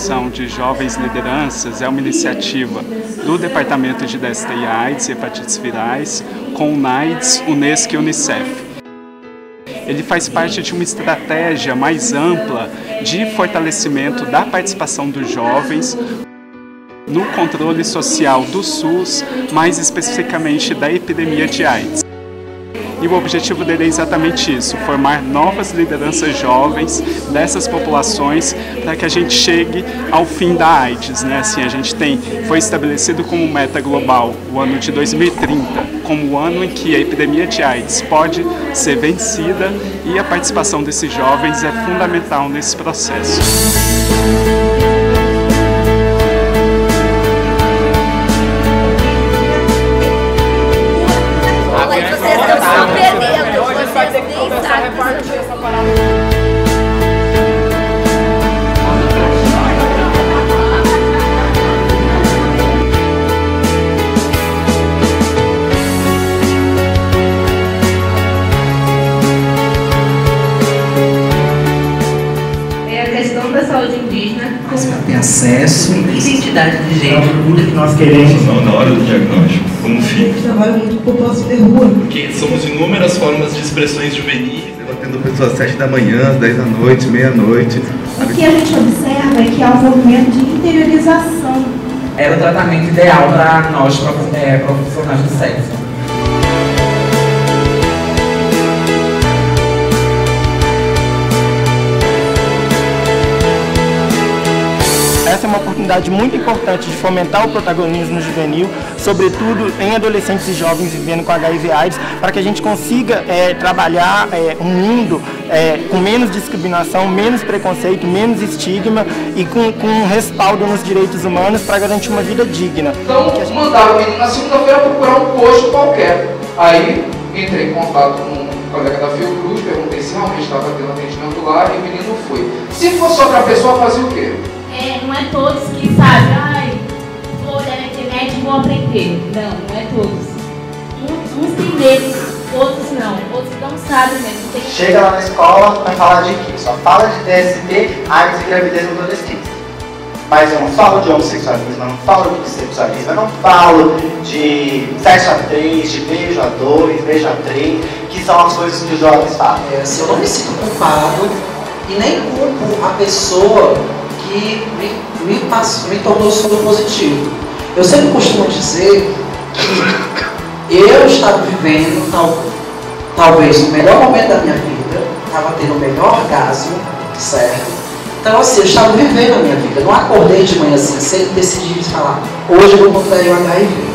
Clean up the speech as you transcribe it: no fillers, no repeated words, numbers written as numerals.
Formação de Jovens Lideranças é uma iniciativa do Departamento de DST e AIDS e Hepatites Virais com o NAIDS, Unesco e Unicef. Ele faz parte de uma estratégia mais ampla de fortalecimento da participação dos jovens no controle social do SUS, mais especificamente da epidemia de AIDS. E o objetivo dele é exatamente isso, formar novas lideranças jovens dessas populações para que a gente chegue ao fim da AIDS, né? Assim, foi estabelecido como meta global o ano de 2030, como o ano em que a epidemia de AIDS pode ser vencida, e a participação desses jovens é fundamental nesse processo. Da saúde indígena, para ter acesso, identidade de gênero, tudo que nós queremos na hora do diagnóstico, como fim. Trabalho muito com população de rua. Porque somos inúmeras formas de expressões juvenis. Eu atendo pessoas às 7 da manhã, às 10 da noite, meia-noite. O que a gente observa é que há um movimento de interiorização. Era o tratamento ideal para nós, profissionais do sexo. Essa é uma oportunidade muito importante de fomentar o protagonismo juvenil, sobretudo em adolescentes e jovens vivendo com HIV/AIDS, para que a gente consiga trabalhar um mundo com menos discriminação, menos preconceito, menos estigma e com respaldo nos direitos humanos para garantir uma vida digna. Então, mandaram o menino na segunda-feira procurar um posto qualquer. Aí, entrei em contato com um colega da Fiocruz, perguntei se realmente estava tendo atendimento lá e o menino foi. Se fosse outra pessoa, fazia o quê? Não é todos que sabem, vou olhar na internet e vou aprender. Não é todos. Uns têm medo, outros não. Outros não sabem mesmo. Chega lá na escola, vai falar de quê? Só fala de DST, AIDS e gravidez no adolescente. Mas eu não falo de homossexualismo, eu não falo de bissexualismo, eu não falo de sexo a 3, de beijo a 2, beijo a 3, que são as coisas que os jovens falam. Se eu não me sinto culpado e nem culpo a pessoa que me tornou soro positivo. Eu sempre costumo dizer que eu estava vivendo talvez o melhor momento da minha vida, estava tendo o melhor orgasmo, certo? Então assim, eu estava vivendo a minha vida, eu não acordei de manhã assim cedo e decidi falar, hoje eu vou contrair o HIV.